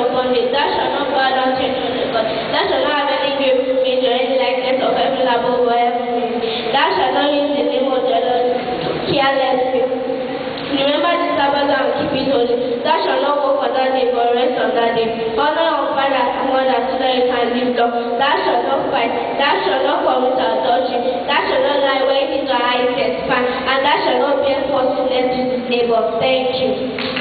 upon thee. Thou shalt not bow down to any God. Thou shalt not have any graven image or any likeness of heaven above or heaven. Thou shalt not use the name of the Lord carelessly. Remember the Sabbath and keep it holy. Thou shalt not work on that day, but rest on that day. Honor your father and mother so that you can live long. Thou shalt not fight. Thou shalt not commit adultery. Thou shalt not lie when it is your eye testify. And thou shalt not bear false witness to his neighbor. Thank you.